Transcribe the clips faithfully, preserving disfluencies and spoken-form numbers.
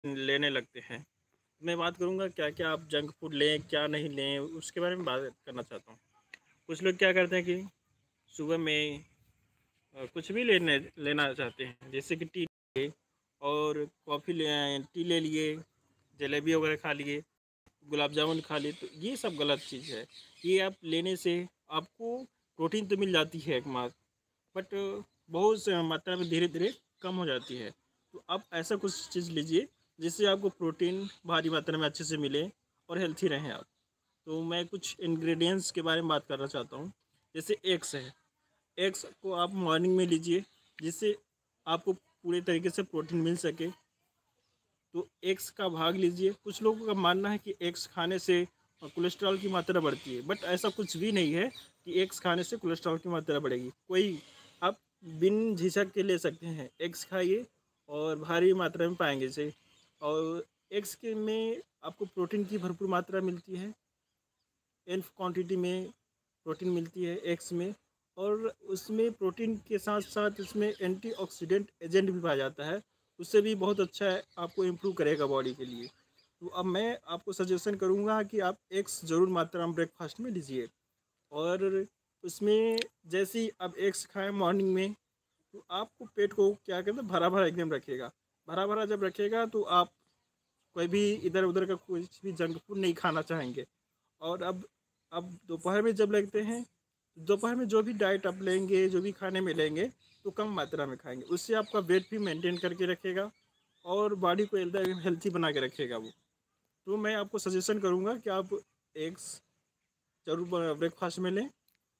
लेने लगते हैं। मैं बात करूँगा क्या-क्या आप जंक फूड लें, क्या नहीं लें, उसके बारे में बात करना चाहता हूँ। कुछ लोग क्या करते हैं कि सुबह में अ, कुछ भी लेने लेना चाहते हैं, जैसे कि टी ले और कॉफ़ी ले आए, टी ले लिए, जलेबी वगैरह खा लिए, गुलाब जामुन खा लिए, तो ये सब गलत चीज़ है। ये आप लेने से आपको प्रोटीन तो मिल जाती है एक मात्र, बट बहुत से मात्रा में धीरे-धीरे कम हो जाती है। तो आप ऐसा कुछ चीज़ लीजिए जिससे आपको प्रोटीन भारी मात्रा में अच्छे से मिले और हेल्थी रहें आप। तो मैं कुछ इंग्रेडिएंट्स के बारे में बात करना चाहता हूँ। जैसे एग्स है, एग्स को आप मॉर्निंग में लीजिए जिससे आपको पूरे तरीके से प्रोटीन मिल सके। तो एग्स का भाग लीजिए। कुछ लोगों का मानना है कि एग्स खाने से कोलेस्ट्रॉल की मात्रा बढ़ती है, बट ऐसा कुछ भी नहीं है कि एग्स खाने से कोलेस्ट्रॉल की मात्रा बढ़ेगी। कोई आप बिन झिझक के ले सकते हैं, एग्स खाइए और भारी मात्रा में पाएंगे इसे। और एग्स के में आपको प्रोटीन की भरपूर मात्रा मिलती है, एल्फ क्वांटिटी में प्रोटीन मिलती है एग्स में। और उसमें प्रोटीन के साथ साथ इसमें एंटीऑक्सीडेंट एजेंट भी पाया जाता है, उससे भी बहुत अच्छा है, आपको इम्प्रूव करेगा बॉडी के लिए। तो अब मैं आपको सजेशन करूँगा कि आप एग्स ज़रूर मात्रा में ब्रेकफास्ट में लीजिए। और उसमें जैसे ही आप एग्स खाएं मॉर्निंग में, तो आपको पेट को क्या कहते हैं भरा भरा एकदम रखेगा। भरा भरा जब रखेगा तो आप कोई भी इधर उधर का कुछ भी जंक फूड नहीं खाना चाहेंगे। और अब अब दोपहर में जब लगते हैं, दोपहर में जो भी डाइट आप लेंगे, जो भी खाने में लेंगे, तो कम मात्रा में खाएंगे। उससे आपका वेट भी मेंटेन करके रखेगा और बॉडी को एकदम हेल्थी बना के रखेगा वो। तो मैं आपको सजेशन करूँगा कि आप एग्स ज़रूर ब्रेकफास्ट में लें।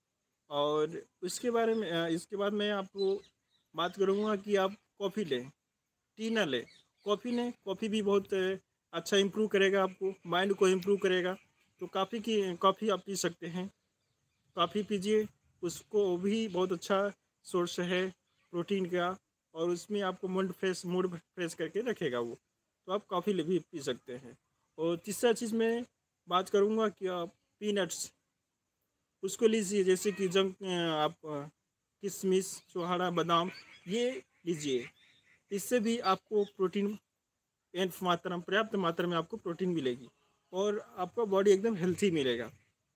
और इसके बारे में अ, इसके बाद मैं आपको बात करूँगा कि आप कॉफ़ी लें, टी ना लें। कॉफ़ी लें, कॉफ़ी भी बहुत अ, अच्छा इम्प्रूव करेगा, आपको माइंड को इम्प्रूव करेगा। तो काफ़ी की कॉफ़ी आप पी सकते हैं, कॉफ़ी पीजिए, उसको भी बहुत अच्छा सोर्स है प्रोटीन का। और उसमें आपको मूड फ्रेश मूड फ्रेश करके रखेगा वो। तो आप कॉफ़ी भी पी सकते हैं। और तीसरा चीज़ मैं बात करूँगा कि आप पीनट्स उसको लीजिए, जैसे कि जंक आप अ, किशमिश, छोहाड़ा, बादाम, ये लीजिए। इससे भी आपको प्रोटीन एन मात्रा में पर्याप्त मात्रा में आपको प्रोटीन मिलेगी और आपका बॉडी एकदम हेल्थी मिलेगा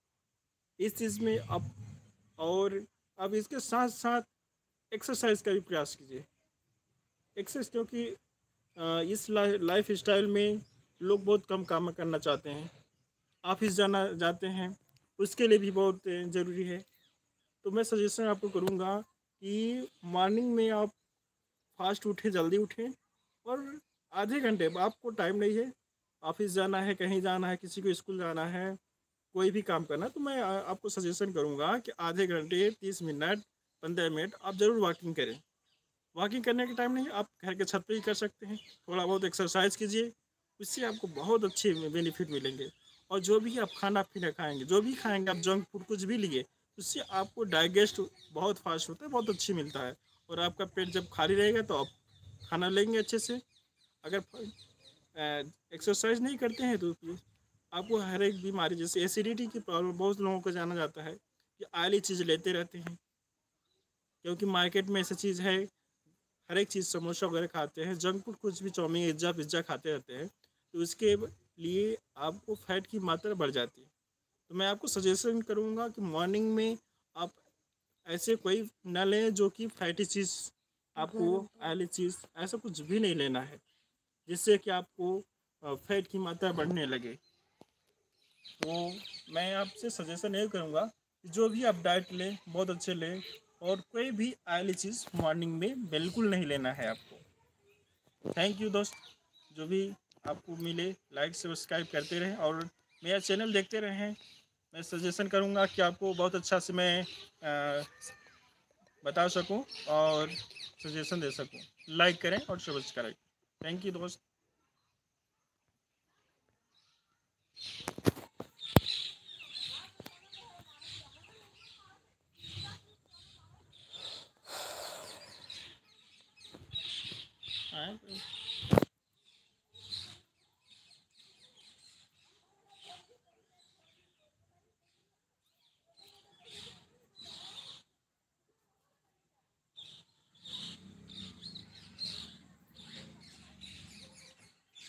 इस चीज़ में आप। और आप इसके साथ साथ एक्सरसाइज का भी प्रयास कीजिए। एक्सरसाइज क्योंकि अ, इस लाइफ स्टाइल में लोग बहुत कम काम करना चाहते हैं, ऑफिस जाना जाते हैं, उसके लिए भी बहुत ज़रूरी है। तो मैं सजेशन आपको करूँगा कि मॉर्निंग में आप फास्ट उठें, जल्दी उठें। और आधे घंटे आपको टाइम नहीं है, ऑफिस जाना है, कहीं जाना है, किसी को स्कूल जाना है, कोई भी काम करना है, तो मैं आ- आपको सजेशन करूँगा कि आधे घंटे, तीस मिनट, पंद्रह मिनट आप ज़रूर वॉकिंग करें। वॉकिंग करने का टाइम नहीं, आप घर के छत पे ही कर सकते हैं, थोड़ा बहुत एक्सरसाइज कीजिए, उससे आपको बहुत अच्छे बेनिफिट मिलेंगे। और जो भी आप खाना पीना खाएंगे, जो भी खाएंगे आप, जंक फूड कुछ भी लिए, उससे आपको डाइजेस्ट बहुत फास्ट होता है, बहुत अच्छी मिलता है। और आपका पेट जब खाली रहेगा तो आप खाना लेंगे अच्छे से। अगर एक्सरसाइज नहीं करते हैं तो फिर आपको हर एक बीमारी, जैसे एसिडिटी की प्रॉब्लम बहुत लोगों को जाना जाता है कि ऑयली चीज़ लेते रहते हैं, क्योंकि मार्केट में ऐसी चीज़ है, हर एक चीज़ समोसा वगैरह खाते हैं, जंक फूड कुछ भी, चाउमीन, पिज्ज़ा पिज्ज़ा खाते रहते हैं, तो उसके लिए आपको फैट की मात्रा बढ़ जाती है। तो मैं आपको सजेशन करूँगा कि मॉर्निंग में आप ऐसे कोई ना लें जो कि फैटी चीज़, आपको ऑयली चीज़ ऐसा कुछ भी नहीं लेना है जिससे कि आपको फैट की मात्रा बढ़ने लगे। तो मैं आपसे सजेशन ये करूँगा कि जो भी आप डाइट लें बहुत अच्छे लें, और कोई भी ऑयली चीज़ मॉर्निंग में बिल्कुल नहीं लेना है आपको। थैंक यू दोस्त, जो भी आपको मिले लाइक सब्सक्राइब करते रहें और मेरा चैनल देखते रहें। मैं सजेशन करूँगा कि आपको बहुत अच्छा से मैं आ, बता सकूँ और सजेशन दे सकूँ। लाइक करें और सब्सक्राइब। थैंक यू दोस्त।